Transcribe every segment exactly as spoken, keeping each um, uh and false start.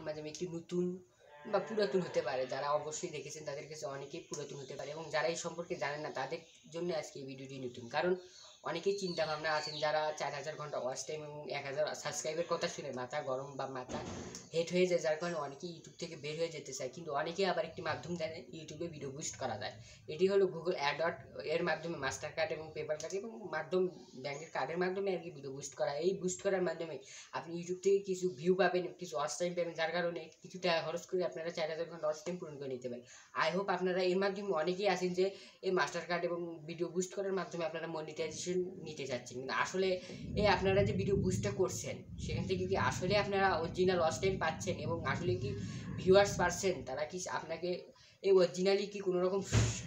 আপনাদের মাঝে একটি নতুন বা পুরাতন হতে পারে, যারা অবশ্যই দেখেছেন তাদের কাছে অনেকেই পুরাতন হতে পারে, এবং যারা এই সম্পর্কে জানেন না তাদের জন্য আজকে এই ভিডিওটি নতুন। কারণ অনেকেই চিন্তা ভাবনা আছেন যারা চার হাজার ঘন্টা ওয়াচ টাইম এবং এক হাজার সাবস্ক্রাইবের কথা শুনে মাথা গরম বা মাথা হেট হয়ে যায়, যার কারণে অনেকেই ইউটিউব থেকে বের হয়ে যেতে চায়। কিন্তু অনেকেই আবার একটি মাধ্যম জানে ইউটিউবে ভিডিও বুস্ট করা যায়, এটি হলো গুগল অ্যাডওয়ার্ড। এর মাধ্যমে মাস্টার কার্ড এবং পেপার কার্ড এবং মাধ্যম ব্যাংকের কার্ডের মাধ্যমে আর কি ভিডিও বুস্ট করা। এই বুস্ট করার মাধ্যমে আপনি ইউটিউব থেকে কিছু ভিউ পাবেন, কিছু ওয়াচ টাইম পাবেন, যার কারণে কিছু টাকা খরচ করে আপনারা চার হাজার ঘন্টা ওয়াচ টাইম পূরণ করে নিতে পারেন। আই হোপ আপনারা এর মাধ্যমে অনেকেই আছেন যে এই মাস্টার কার্ড এবং ভিডিও বুস্ট করার মাধ্যমে আপনারা মনিটাইজেশন নিতে চাচ্ছেন, কিন্তু আসলে এই আপনারা যে ভিডিও বুস্টটা করছেন সেখান থেকে কি আসলে আপনারা অরিজিনাল ওয়াচ টাইম পাচ্ছেন এবং আসলে কি ভিউয়ার্স পাচ্ছেন, তারা কি আপনাকে এই অরিজিনালি কি কোনো রকম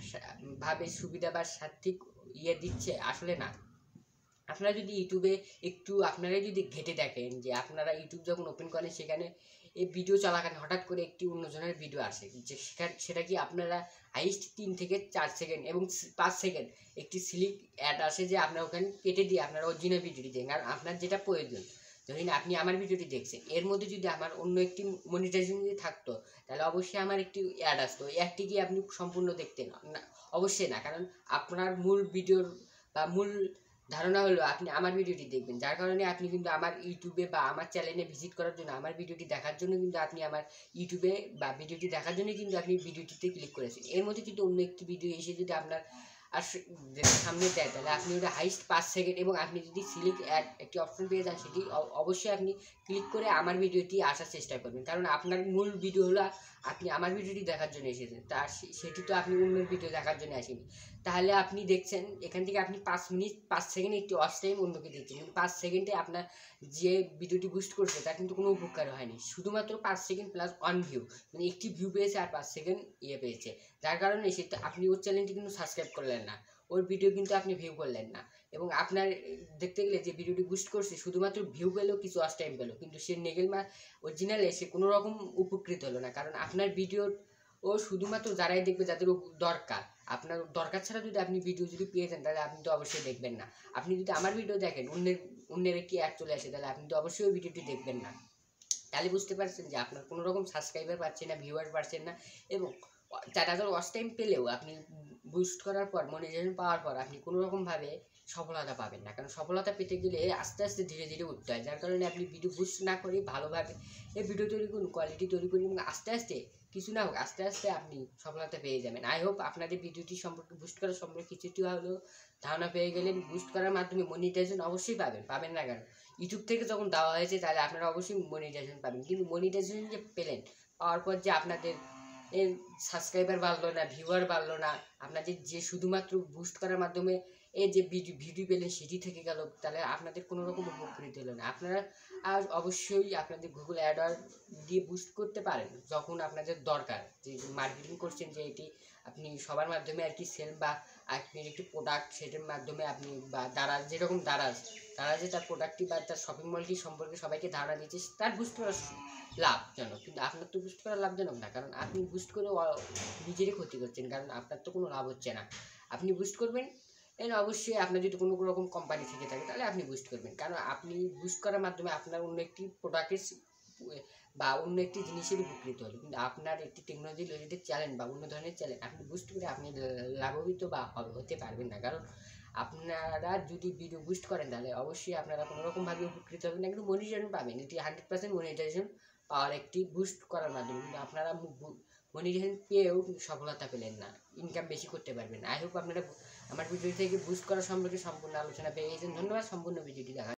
ভাবে সুবিধা বা সার্থিক ইয়ে দিচ্ছে? আসলে না। আপনারা যদি ইউটিউবে একটু আপনারা যদি ঘেটে দেখেন যে আপনারা ইউটিউব যখন ওপেন করেন সেখানে এই ভিডিও চলাকালীন হঠাৎ করে একটি অন্যজনের ভিডিও আসে, যে সেটা কি আপনারা হাইস্ট তিন থেকে চার সেকেন্ড এবং পাঁচ সেকেন্ড একটি সিলিক অ্যাড আসে, যে আপনারা ওখানে কেটে দিয়ে আপনারা অরিজিনাল ভিডিওটি দেখেন। কারণ আপনার যেটা প্রয়োজন, ধরুন আপনি আমার ভিডিওটি দেখছেন, এর মধ্যে যদি আমার অন্য একটি মনিটাইজেশন যদি থাকতো তাহলে অবশ্যই আমার একটি অ্যাড আসতো, অ্যাডটি কি আপনি সম্পূর্ণ দেখতেন না? অবশ্যই না, কারণ আপনার মূল ভিডিওর বা মূল ধারণা হলো আপনি আমার ভিডিওটি দেখবেন, যার কারণে আপনি কিন্তু আমার ইউটিউবে বা আমার চ্যানেলে ভিজিট করার জন্য, আমার ভিডিওটি দেখার জন্য কিন্তু আপনি আমার ইউটিউবে বা ভিডিওটি দেখার জন্য কিন্তু আপনি ভিডিওটিতে ক্লিক করেছেন। এর মধ্যে যদি অন্য একটি ভিডিও এসে যদি আপনার আর সামনে দেয় তাহলে আপনি ওটা হাইস্ট পাঁচ সেকেন্ড এবং আপনি যদি সিলেক্ট অ্যাড একটি অপশন পেয়ে যান, সেটি অবশ্যই আপনি ক্লিক করে আমার ভিডিওটি আসার চেষ্টা করবেন। কারণ আপনার মূল ভিডিও হলো আপনি আমার ভিডিওটি দেখার জন্য এসেছেন, তার সেটি তো আপনি অন্যের ভিডিও দেখার জন্য আসেনি। তাহলে আপনি দেখছেন এখান থেকে আপনি পাঁচ মিনিট পাঁচ সেকেন্ড একটি ওয়াচ টাইম অন্যকে দিচ্ছেন, কিন্তু পাঁচ সেকেন্ডে আপনার যে ভিডিওটি বুস্ট করছে তার কিন্তু কোনো উপকার হয়নি, শুধুমাত্র পাঁচ সেকেন্ড প্লাস ওয়ান ভিউ, মানে একটি ভিউ পেয়েছে আর পাঁচ সেকেন্ড ইয়ে পেয়েছে, যার কারণে সেটা আপনি ওর চ্যানেলটি কিন্তু সাবস্ক্রাইব করলেন না, ওর ভিডিও কিন্তু আপনি ভিউ করলেন না, এবং আপনার দেখতে গেলে যে ভিডিওটি বুস্ট করছে শুধুমাত্র ভিউ পেলো, কিছু ওয়াচ টাইম পেলো, কিন্তু সে নেগেল মা অরিজিনালে সে কোনো রকম উপকৃত হলো না। কারণ আপনার ভিডিও ও শুধুমাত্র যারাই দেখবে যাদের দরকার, আপনার দরকার ছাড়া যদি আপনি ভিডিও যদি পেয়ে যান তাহলে আপনি তো অবশ্যই দেখবেন না। আপনি যদি আমার ভিডিও দেখেন অন্যের অন্যের একটি অ্যাড চলে আসে তাহলে আপনি তো অবশ্যই ওই ভিডিওটি দেখবেন না। তাহলে বুঝতে পারছেন যে আপনার কোনো রকম সাবস্ক্রাইবার পাচ্ছেন না, ভিউয়ার পাচ্ছেন না, এবং চার হাজার ওয়াচ টাইম পেলেও আপনি বুস্ট করার পর মনিটাইজেশন পাওয়ার পর আপনি কোনো রকমভাবে সফলতা পাবেন না। কারণ সফলতা পেতে গেলে আস্তে আস্তে ধীরে ধীরে উঠতে হয়, যার কারণে আপনি ভিডিও বুস্ট না করে ভালোভাবে এই ভিডিও তৈরি করুন, কোয়ালিটি তৈরি করুন, এবং আস্তে আস্তে কিছু না হোক আস্তে আস্তে আপনি সফলতা পেয়ে যাবেন। আই হোপ আপনাদের ভিডিওটি সম্পর্কে বুস্ট করার সম্পর্কে কিছুটি হলেও ধারণা পেয়ে গেলেন। বুস্ট করার মাধ্যমে মনিটাইজেশন অবশ্যই পাবেন, পাবেন না কেন? ইউটিউব থেকে যখন দেওয়া হয়েছে তাহলে আপনারা অবশ্যই মনিটাইজেশন পাবেন, কিন্তু মনিটাইজেশন যে পেলেন পাওয়ার পর যে আপনাদের এর সাবস্ক্রাইবার বাড়লো না, ভিউয়ার বাড়লো না, আপনাদের যে শুধুমাত্র বুস্ট করার মাধ্যমে এই যে ভিডিও ভিডিও পেলেন সেটি থেকে গেল, তাহলে আপনাদের কোনো রকম উপকৃত হলো না। আপনারা আর অবশ্যই আপনাদের গুগল অ্যাডওয়ার্ড দিয়ে বুস্ট করতে পারেন যখন আপনাদের দরকার, যে মার্কেটিং করছেন যে এটি আপনি সবার মাধ্যমে আর কি সেল বা আপনি একটি প্রোডাক্ট সেটার মাধ্যমে আপনি বা দারাজ যেরকম দারাজ তারা যে তার প্রোডাক্টটি বা তার শপিং মলটি সম্পর্কে সবাইকে ধারণা দিচ্ছে, তার বুস্ট করা লাভজনক, কিন্তু আপনার তো বুস্ট করা লাভজনক না, কারণ আপনি বুস্ট করে নিজেরই ক্ষতি করছেন, কারণ আপনার তো কোনো লাভ হচ্ছে না। আপনি বুস্ট করবেন এর অবশ্যই আপনার যদি কোনো রকম কোম্পানি থেকে থাকে তাহলে আপনি বুস্ট করবেন, কারণ আপনি বুস্ট করার মাধ্যমে আপনার অন্য একটি প্রোডাক্টের বা অন্য একটি জিনিসের উপকৃত হলো, কিন্তু আপনার একটি টেকনোলজি রিলেটেড চ্যানেল বা অন্য ধরনের চ্যানেল আপনি বুস্ট করে আপনি লাভবিত বা হতে পারবেন না। কারণ আপনারা যদি ভিডিও বুস্ট করেন তাহলে অবশ্যই আপনারা কোনো রকমভাবে উপকৃত হবেন না, কিন্তু মনিটাইজেশন পাবেন, এটি হান্ড্রেড পার্সেন্ট মনিটাইজেশন পাওয়ার একটি বুস্ট করার মাধ্যমে, কিন্তু আপনারা মনিটাইজেশন পেয়েও সফলতা পেলেন না, ইনকাম বেশি করতে পারবেন না। আই হোপ আপনারা আমার ভিডিও থেকে বুস্ট করা সম্পর্কে সম্পূর্ণ আলোচনা পেয়ে গেছেন। ধন্যবাদ সম্পূর্ণ ভিডিওটি দেখা।